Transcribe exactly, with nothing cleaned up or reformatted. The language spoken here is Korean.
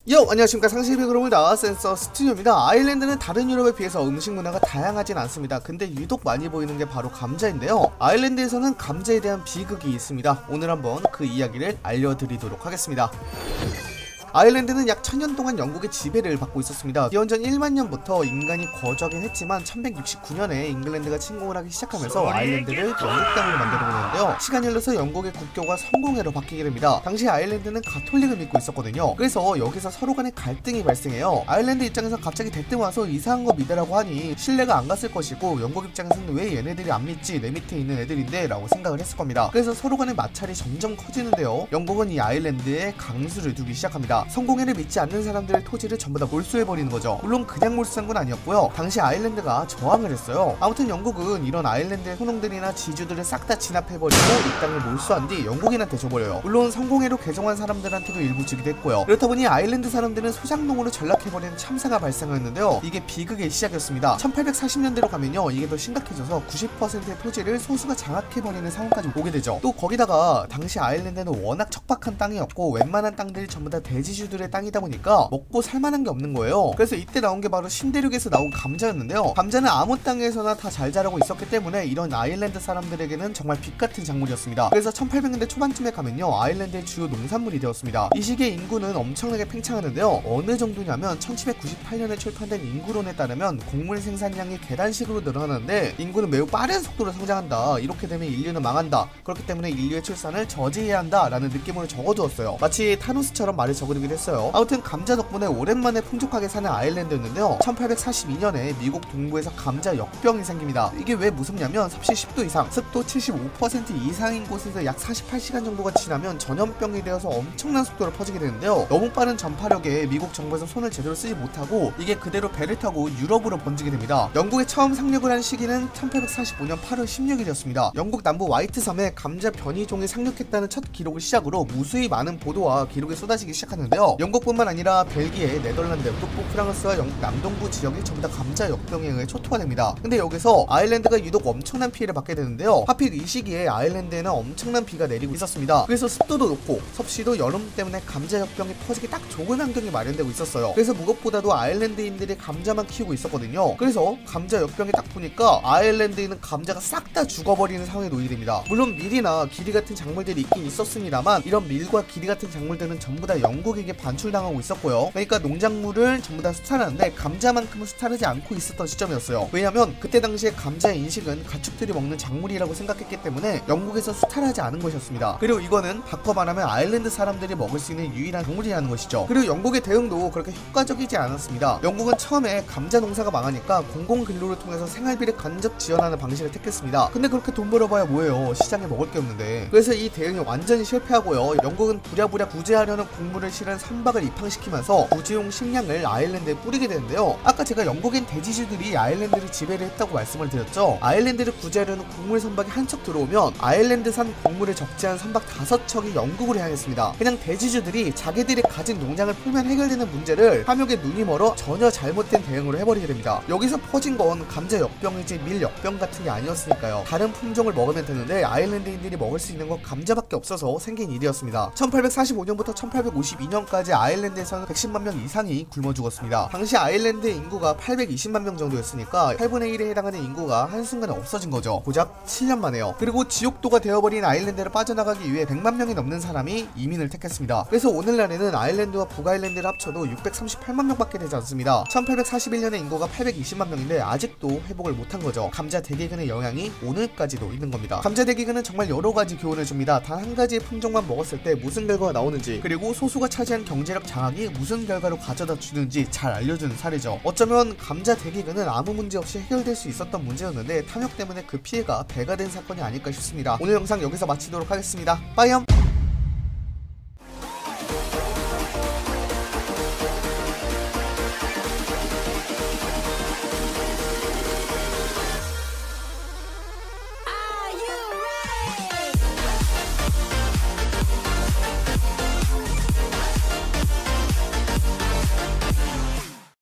요! 안녕하십니까. 상식의 그룹을 나와 센서 스튜디오입니다. 아일랜드는 다른 유럽에 비해서 음식 문화가 다양하진 않습니다. 근데 유독 많이 보이는 게 바로 감자인데요. 아일랜드에서는 감자에 대한 비극이 있습니다. 오늘 한번 그 이야기를 알려드리도록 하겠습니다. 아일랜드는 약 천 년 동안 영국의 지배를 받고 있었습니다. 기원전 일만 년부터 인간이 거주하긴 했지만 천백육십구 년에 잉글랜드가 침공을 하기 시작하면서 아일랜드를 영국 땅으로 만들어 보는데요. 시간이 흘러서 영국의 국교가 성공회로 바뀌게 됩니다. 당시 아일랜드는 가톨릭을 믿고 있었거든요. 그래서 여기서 서로 간의 갈등이 발생해요. 아일랜드 입장에서 갑자기 대뜸 와서 이상한 거 믿으라고 하니 신뢰가 안 갔을 것이고, 영국 입장에서는 왜 얘네들이 안 믿지, 내 밑에 있는 애들인데 라고 생각을 했을 겁니다. 그래서 서로 간의 마찰이 점점 커지는데요. 영국은 이 아일랜드에 강수를 두기 시작합니다. 성공회를 믿지 않는 사람들의 토지를 전부 다 몰수해버리는 거죠. 물론 그냥 몰수한 건 아니었고요. 당시 아일랜드가 저항을 했어요. 아무튼 영국은 이런 아일랜드의 소농들이나 지주들을 싹 다 진압해버리고 이 땅을 몰수한 뒤 영국인한테 줘버려요. 물론 성공회로 개종한 사람들한테도 일부 주기도 했고요. 그렇다 보니 아일랜드 사람들은 소작농으로 전락해버리는 참사가 발생했는데요. 이게 비극의 시작이었습니다. 천팔백사십 년대로 가면요, 이게 더 심각해져서 구십 퍼센트의 토지를 소수가 장악해버리는 상황까지 오게 되죠. 또 거기다가 당시 아일랜드는 워낙 척박한 땅이었고 웬만한 땅들이 전부 다 대지주들의 땅이다 보니까 먹고 살만한 게 없는 거예요. 그래서 이때 나온 게 바로 신대륙에서 나온 감자였는데요. 감자는 아무 땅에서나 다 잘 자라고 있었기 때문에 이런 아일랜드 사람들에게는 정말 빛같은 작물이었습니다. 그래서 천팔백 년대 초반쯤에 가면요, 아일랜드의 주요 농산물이 되었습니다. 이 시기에 인구는 엄청나게 팽창하는데요. 어느 정도냐면 천칠백구십팔 년에 출판된 인구론에 따르면 곡물 생산량이 계단식으로 늘어나는데 인구는 매우 빠른 속도로 성장한다. 이렇게 되면 인류는 망한다. 그렇기 때문에 인류의 출산을 저지해야 한다 라는 느낌으로 적어두었어요. 마치 타노스처럼 말을 적어두기도 했어요. 아무튼 감자 덕분에 오랜만에 풍족하게 사는 아일랜드였는데요. 천팔백사십이 년에 미국 동부에서 감자 역병이 생깁니다. 이게 왜 무섭냐면 섭씨 십 도 이상, 습도 칠십오 퍼센트 이상인 곳에서 약 사십팔 시간 정도가 지나면 전염병이 되어서 엄청난 속도로 퍼지게 되는데요. 너무 빠른 전파력에 미국 정부에서 손을 제대로 쓰지 못하고 이게 그대로 배를 타고 유럽으로 번지게 됩니다. 영국에 처음 상륙을 한 시기는 천팔백사십오 년 팔월 십육일이었습니다. 영국 남부 와이트 섬에 감자 변이종이 상륙했다는 첫 기록을 시작으로 무수히 많은 보도와 기록이 쏟아지기 시작하는데요. 영국뿐만 아니라 벨기에, 네덜란드, 북부 프랑스와 영국 남동부 지역이 전부 다 감자 역병에 의해 초토화 됩니다. 근데 여기서 아일랜드가 유독 엄청난 피해를 받게 되는데요. 하필 이 시기에 아일랜드에는 엄청난 비가 내리고 있었습니다. 그래서 습도도 높고 섭씨도 여름 때문에 감자 역병이 퍼지기 딱 좋은 환경이 마련되고 있었어요. 그래서 무엇보다도 아일랜드인들이 감자만 키우고 있었거든요. 그래서 감자 역병이 딱 보니까 아일랜드에는 감자가 싹 다 죽어버리는 상황에 놓이게 됩니다. 물론 밀이나 기리 같은 작물들이 있긴 있었습니다만 이런 밀과 기리 같은 작물들은 전부 다 영국에게 반출당하고 있었고요. 그러니까 농작물을 전부 다 수탈하는데 감자만큼은 수탈하지 않고 있었던 시점이었어요. 왜냐면 그때 당시에 감자의 인식은 가축들이 먹는 작물이라고 생각했기 때문에 영국에서 수탈하지 않은 것이었습니다. 그리고 이거는 바꿔 말하면 아일랜드 사람들이 먹을 수 있는 유일한 작물이라는 것이죠. 그리고 영국의 대응도 그렇게 효과적이지 않았습니다. 영국은 처음에 감자 농사가 망하니까 공공근로를 통해서 생활비를 간접 지원하는 방식을 택했습니다. 근데 그렇게 돈 벌어봐야 뭐예요. 시장에 먹을 게 없는데. 그래서 이 대응이 완전히 실패하고요. 영국은 부랴부랴 구제하려는 곡물을 실은 선박을 입항시키면서 구제용 식량을 아일랜드에 뿌리게 되는데요. 아까 제가 영국인 대지주들이 아일랜드를 지배를 했다고 말씀을 드렸죠. 아일랜드를 구제하려는 곡물 선박이 한 척 들어오면 아일랜드산 곡물을 적재한 선박 다섯 척이 영국으로 향했습니다. 그냥 대지주들이 자기들이 가진 농장을 풀면 해결되는 문제를 탐욕에 눈이 멀어 전혀 잘못된 대응으로 해버리게 됩니다. 여기서 퍼진 건 감자 역병이지 밀 역병 같은 게 아니었으니까요. 다른 품종을 먹으면 되는데 아일랜드인들이 먹을 수 있는 건 감자밖에 없어서 생긴 일이었습니다. 천팔백사십오 년부터 천팔백오십이 년까지 아일랜드에서는 백십만 명 이상이 굶어 죽었습니다. 당시 아일랜드의 인구가 팔백이십만 명 정도였으니까 팔분의 일에 해당하는 인구가 한순간에 없어진 거죠. 고작 칠 년 만에요. 그리고 지옥도가 되어버린 아일랜드를 빠져나가기 위해 백만 명이 넘는 사람이 이민을 택했습니다. 그래서 오늘날에는 아일랜드와 북아일랜드를 합쳐도 육백삼십팔만 명밖에 되지 않습니다. 천팔백사십일 년에 인구가 팔백이십만 명인데 아직도 회복을 못한 거죠. 감자 대기근의 영향이 오늘까지도 있는 겁니다. 감자 대기근은 정말 여러가지 교훈을 줍니다. 단 한 가지의 품종만 먹었을 때 무슨 결과가 나오는지, 그리고 소수가 차지한 경제력 장악이 무슨 결과로 가져다 주는지 잘 알려주는 사례죠. 어쩌면 감자 대기근은 아무 문제 없이 해결될 수 있었던 문제였는데 탐욕 때문에 그 피해가 배가 된 사건이 아닐까 싶습니다. 오늘 영상 여기서 마치도록 하겠습니다. 빠이염!